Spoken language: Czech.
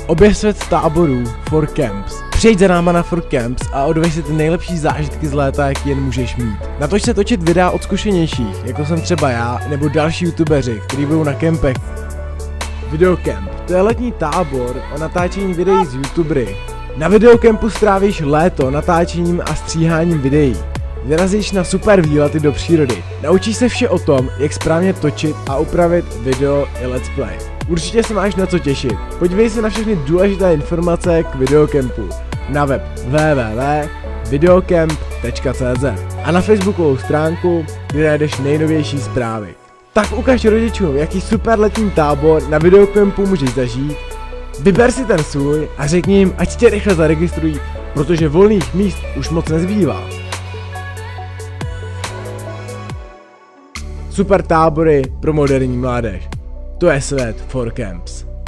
Objev svět táborů For Camps. Přijď za náma na For Camps a odveď si ty nejlepší zážitky z léta, jak jen můžeš mít. Natoč se točit videa od zkušenějších, jako jsem třeba já, nebo další youtubeři, kteří budou na kempech. Videocamp. To je letní tábor o natáčení videí z youtubery. Na videocampu strávíš léto natáčením a stříháním videí. Vyrazíš na super výlety do přírody. Naučíš se vše o tom, jak správně točit a upravit video i let's play. Určitě se máš na co těšit. Podívej se na všechny důležité informace k videocampu na web www.videocamp.cz a na facebookovou stránku, kde najdeš nejnovější zprávy. Tak ukaž rodičům, jaký super letní tábor na videocampu můžeš zažít. Vyber si ten svůj a řekni jim, ať tě rychle zaregistrují, protože volných míst už moc nezbývá. Super tábory pro moderní mládež. To je svět For Camps.